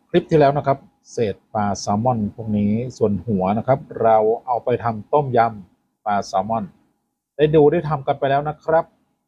คลิปที่แล้วนะครับเศษปลาแซลมอนพวกนี้ส่วนหัวนะครับเราเอาไปทำต้มยำปลาแซลมอนได้ทำกันไปแล้วนะครับ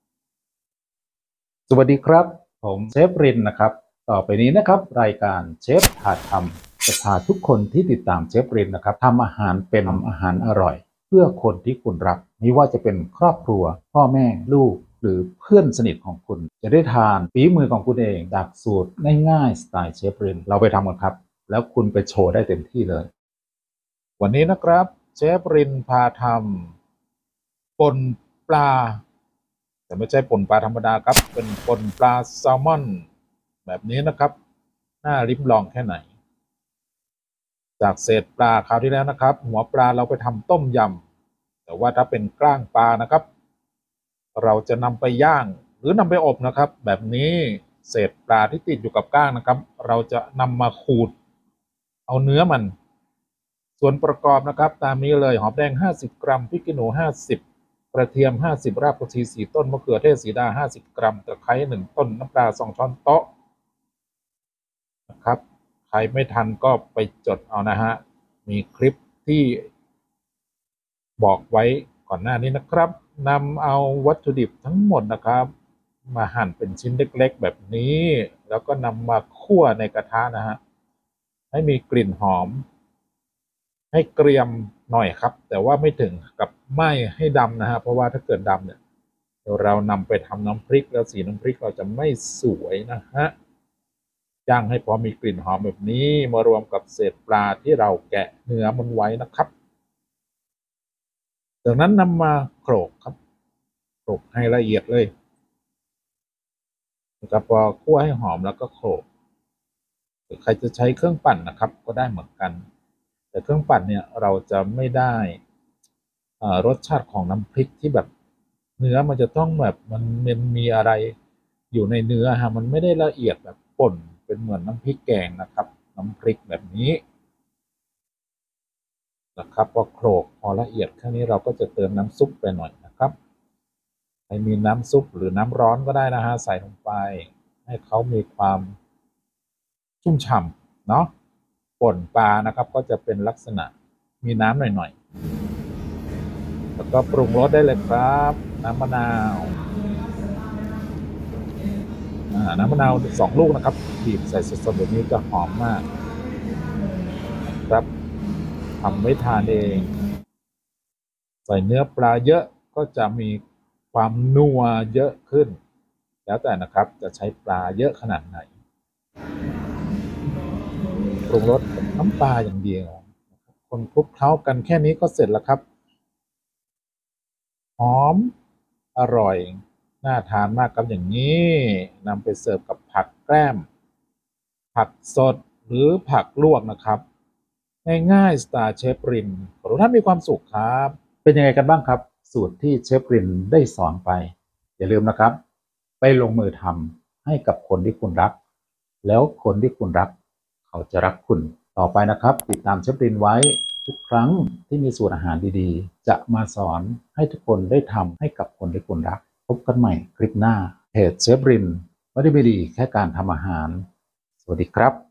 สวัสดีครับผมเชฟรินนะครับต่อไปนี้นะครับรายการเชฟพาทำจะพาทุกคนที่ติดตามเชฟรินนะครับทำอาหารเป็นอาหารอร่อยเพื่อคนที่คุณรักไม่ว่าจะเป็นครอบครัวพ่อแม่ลูกหรือเพื่อนสนิทของคุณจะได้ทานฝีมือของคุณเองจากสูตรง่ายๆสไตล์เชฟรินเราไปทำกันครับแล้วคุณไปโชว์ได้เต็มที่เลยวันนี้นะครับเชฟรินพาทำป่นปลาแต่ไม่ใช่ป่นปลาธรรมดาครับเป็นป่นปลาแซลมอนแบบนี้นะครับน่าริมลองแค่ไหนจากเศษปลาคราวที่แล้วนะครับหัวปลาเราไปทำต้มยำแต่ว่าถ้าเป็นกล้างปลานะครับเราจะนำไปย่างหรือนำไปอบนะครับแบบนี้เศษปลาที่ติดอยู่กับก้างนะครับเราจะนำมาขูดเอาเนื้อมันส่วนประกอบนะครับตามนี้เลยหอมแดง50 กรัมพริกขี้หนู50กระเทียม50รากผักชี4ต้นมะเขือเทศสีดา50 กรัมตะไคร้1ต้นน้ำปลา2ช้อนโต๊ะนะครับใครไม่ทันก็ไปจดเอานะฮะมีคลิปที่บอกไว้ก่อนหน้านี้นะครับนำเอาวัตถุดิบทั้งหมดนะครับมาหั่นเป็นชิ้นเล็กๆแบบนี้แล้วก็นำมาคั่วในกระทะนะฮะให้มีกลิ่นหอมให้เกรียมหน่อยครับแต่ว่าไม่ถึงกับไหม้ให้ดำนะฮะเพราะว่าถ้าเกิดดำเนี่ยเรานำไปทำน้ำพริกแล้วสีน้ำพริกเราจะไม่สวยนะฮะย่างให้พอมีกลิ่นหอมแบบนี้มารวมกับเศษปลาที่เราแกะเนื้อมันไว้นะครับจากนั้นนำมาโขลกครับโขลกให้ละเอียดเลยนะครับพอคั่วให้หอมแล้วก็โขลกใครจะใช้เครื่องปั่นนะครับก็ได้เหมือนกันแต่เครื่องปั่นเนี่ยเราจะไม่ได้รสชาติของน้ำพริกที่แบบเนื้อมันจะต้องแบบมันมีอะไรอยู่ในเนื้อฮะมันไม่ได้ละเอียดแบบป่นเป็นเหมือนน้ำพริกแกงนะครับน้ำพริกแบบนี้นะครับพอโขลกพอละเอียดแค่นี้เราก็จะเติมน้ำซุปไปหน่อยนะครับให้มีน้ำซุปหรือน้ำร้อนก็ได้นะฮะใส่ลงไปให้เขามีความชุ่มฉ่ำเนาะป่นปลานะครับก็จะเป็นลักษณะมีน้ำหน่อยๆแล้วก็ปรุงรสได้เลยครับน้ำมะนาวน้ำมะนาว2 ลูกนะครับบีบใส่สดๆแบบนี้จะหอมมากครับทำไว้ทานเองใส่เนื้อปลาเยอะก็จะมีความนัวเยอะขึ้นแล้วแต่นะครับจะใช้ปลาเยอะขนาดไหนปรุงรสกับน้ำปลาอย่างเดียวคนคลุกเคล้ากันแค่นี้ก็เสร็จแล้วครับหอมอร่อยน่าทานมากครับอย่างนี้นำไปเสิร์ฟกับผักแกล้มผักสดหรือผักลวกนะครับง่ายๆสไตล์เชฟรินขอทุกท่านมีความสุขครับเป็นยังไงกันบ้างครับสูตรที่เชฟรินได้สอนไปอย่าลืมนะครับไปลงมือทำให้กับคนที่คุณรักแล้วคนที่คุณรักเขาจะรักคุณต่อไปนะครับติดตามเชฟรินไว้ทุกครั้งที่มีสูตรอาหารดีๆจะมาสอนให้ทุกคนได้ทำให้กับคนที่คุณรักพบกันใหม่คลิปหน้าเพจเชฟรินไม่ได้มีดีแค่การทำอาหารสวัสดีครับ